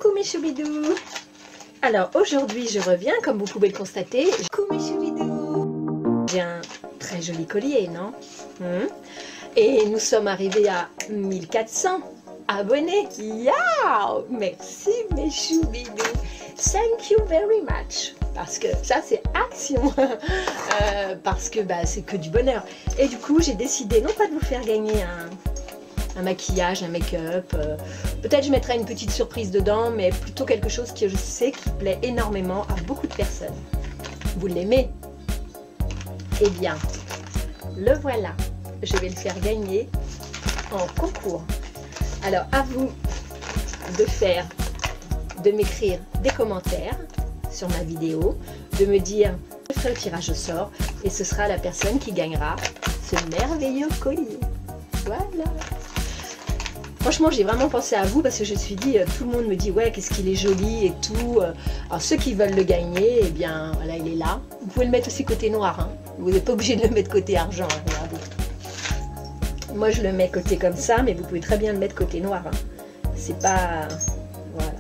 Coucou mes choubidous. Alors aujourd'hui je reviens, comme vous pouvez le constater. Coucou mes choubidous. J'ai un très joli collier, non? Et nous sommes arrivés à 1400 abonnés. Yeah! Merci mes choubidous. Thank you very much. Parce que ça c'est action. Parce que c'est que du bonheur. Et du coup j'ai décidé non pas de vous faire gagner un maquillage, un make-up. Peut-être je mettrai une petite surprise dedans, mais plutôt quelque chose que je sais qui plaît énormément à beaucoup de personnes. Vous l'aimez? Eh bien, le voilà. Je vais le faire gagner en concours. Alors, à vous de m'écrire des commentaires sur ma vidéo, de me dire, je ferai le tirage au sort et ce sera la personne qui gagnera ce merveilleux collier. Voilà. Franchement, j'ai vraiment pensé à vous parce que je me suis dit, tout le monde me dit, ouais, qu'est-ce qu'il est joli et tout. Alors, ceux qui veulent le gagner, eh bien, voilà, il est là. Vous pouvez le mettre aussi côté noir, hein. Vous n'êtes pas obligé de le mettre côté argent, hein, regardez. Moi, je le mets côté comme ça, mais vous pouvez très bien le mettre côté noir, hein. C'est pas... Voilà.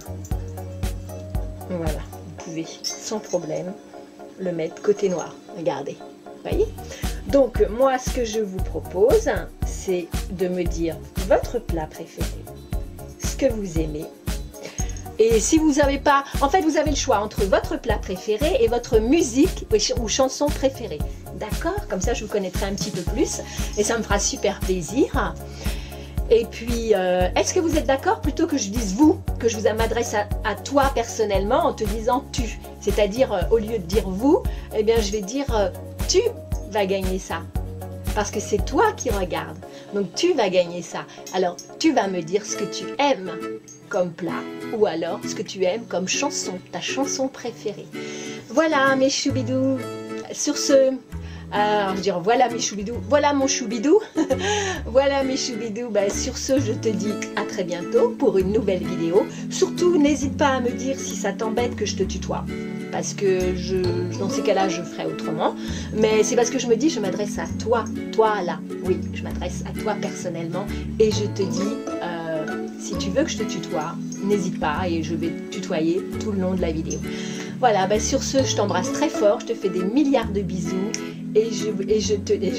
Voilà, vous pouvez sans problème le mettre côté noir. Regardez, vous voyez? Donc, moi, ce que je vous propose, c'est de me dire votre plat préféré, ce que vous aimez. Et si vous n'avez pas... En fait, vous avez le choix entre votre plat préféré et votre musique ou chanson préférée. D'accord? Comme ça, je vous connaîtrai un petit peu plus et ça me fera super plaisir. Et puis, est-ce que vous êtes d'accord plutôt que je dise vous, que je vous m'adresse à toi personnellement en te disant tu? C'est-à-dire, au lieu de dire vous, eh bien, je vais dire tu vas gagner ça. Parce que c'est toi qui regardes. Donc, tu vas gagner ça. Alors, tu vas me dire ce que tu aimes comme plat ou alors ce que tu aimes comme chanson, ta chanson préférée. Voilà mes choubidous. Sur ce... Alors, je veux dire, voilà mes choubidous, voilà mon choubidou, voilà mes choubidous. Sur ce, je te dis à très bientôt pour une nouvelle vidéo. Surtout, n'hésite pas à me dire si ça t'embête que je te tutoie. Parce que dans ces cas-là, je ferai autrement. Mais c'est parce que je me dis, je m'adresse à toi, toi là. Oui, je m'adresse à toi personnellement. Et je te dis, si tu veux que je te tutoie, n'hésite pas et je vais te tutoyer tout le long de la vidéo. Voilà, sur ce, je t'embrasse très fort, je te fais des milliards de bisous. Et je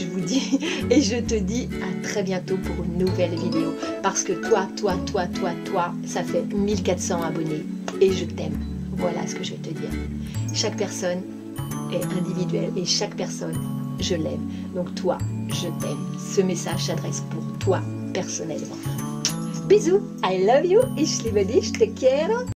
te dis à très bientôt pour une nouvelle vidéo. Parce que toi, ça fait 1400 abonnés. Et je t'aime. Voilà ce que je vais te dire. Chaque personne est individuelle et chaque personne, je l'aime. Donc toi, je t'aime. Ce message s'adresse pour toi personnellement. Bisous, I love you, ich liebe dich, te quiero.